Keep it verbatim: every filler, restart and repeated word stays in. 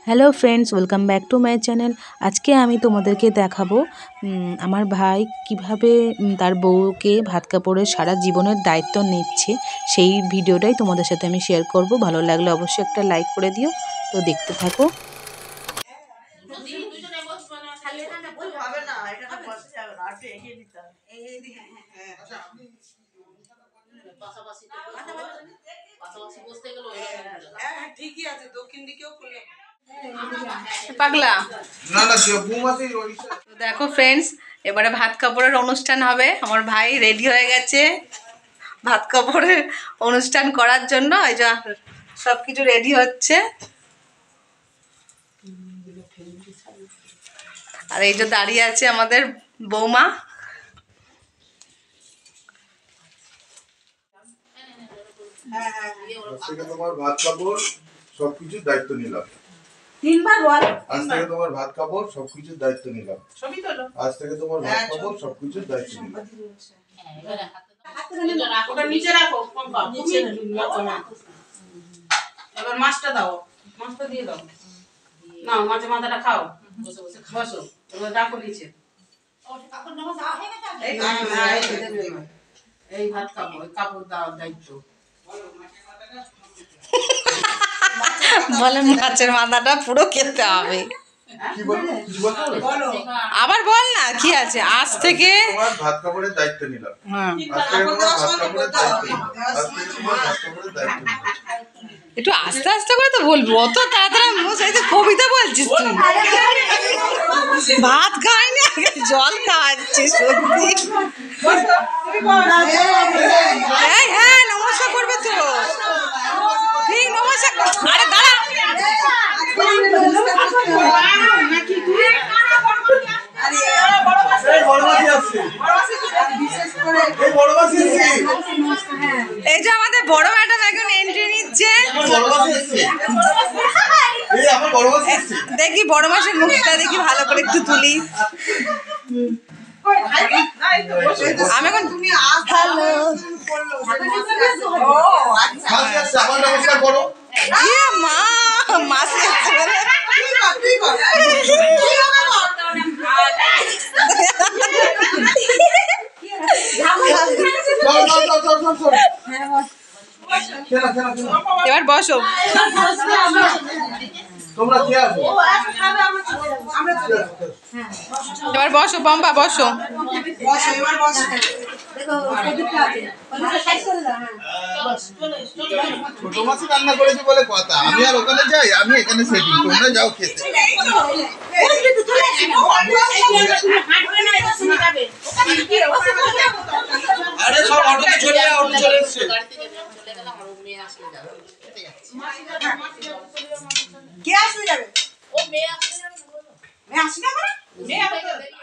Hello friends welcome back to my channel. आज के आमी तोमादेरके देखाबो आमार भाई किभाबे तार बउके भात कापड़े सारा जीवनेर दायित्व निच्छे सेई भिडियोटाई तोमादेर साथे आमी शेयर करब। भालो लागले अवश्यई एकटा लाइक करे दिओ। तो देखते थाको। পাগলা না না সে বুমাতেই রইছে। তো দেখো फ्रेंड्स এবারে ভাত কাপড়ের অনুষ্ঠান হবে। আমার ভাই রেডি হয়ে গেছে ভাত কাপড়ের অনুষ্ঠান করার জন্য। এই যে সবকিছু রেডি হচ্ছে। আর এই যে দাঁড়িয়ে আছে আমাদের বৌমা। হ্যাঁ হ্যাঁ আজকে তোমার ভাত কাপড় সবকিছু দায়িত্ব নিলাম। তিনবার বল আজ থেকে তোমার ভাত কাপড় সবকিছুর দায়িত্ব নিলাম। সবই তো আজ থেকে তোমার ভাত কাপড় সবকিছুর দায়িত্ব নিলাম। ওটা নিচে রাখো পম্পা নিচে রাখো। এবার মাছটা দাও মাছটা দিয়ে দাও। নাও মাছের মাথাটা খাও। বসো বসো বসো এবার রাখো নিচে। ওটা কাপড় নাও দাও হয়ে গেছে। এই এই ভাত কাপড় কাপড় দাও দায়িত্ব। বলে মাছের মাথাটা পুরো খেতে হবে। আবার বল না কি আছে। আজ থেকে তোমার ভাত কাপড়ের দায়িত্ব নিলাম। হ্যাঁ একটু আস্তে আস্তে করে তো বলবো। অত তাড়াতাড়ি মুখে কবিতা বলছিস তুই। ভাত খাই না জল খাওয়াচ্ছিস সত্যি। হ্যাঁ নমস্কার করবে তো ঠিক নমস্কার। আরে দাঁড়া এই যে আমাদের বড় ম্যাডাম এখন এন্ট্রি নিচ্ছে। দেখি বড় মাসের মুখটা দেখি ভালো করে একটু তুলি। আমি এখন তুমি হ্যালো মা মাছ এবার বসো। তোমরা কি আছো? এবার বসো পম্পা বসো। বসো এবার বসো। দেখো কতটা আছে কতটা সাইজ করে দাও। হ্যাঁ ছোট মাছ রান্না করেছি বলে কথা। আমি আর ওখানে যাই আমি এখানে সেটিং তোমরা যাও খেতে। বসবে তো চলে আসো। হাঁটবে না এটা শুনে যাবে। ওখানে কি আরে সব অটোতে চলে যাও অটো চলে এসেছে। গাড়ি থেকে চলে গেলাম আর মেয়ে আসলে যাবে। খেতে যাচ্ছে। কে আসলে যাবে? ও মেয়ে আসলে যাবে। মেয়ে আসলে যাবে? মেয়ে আসলে যাবে।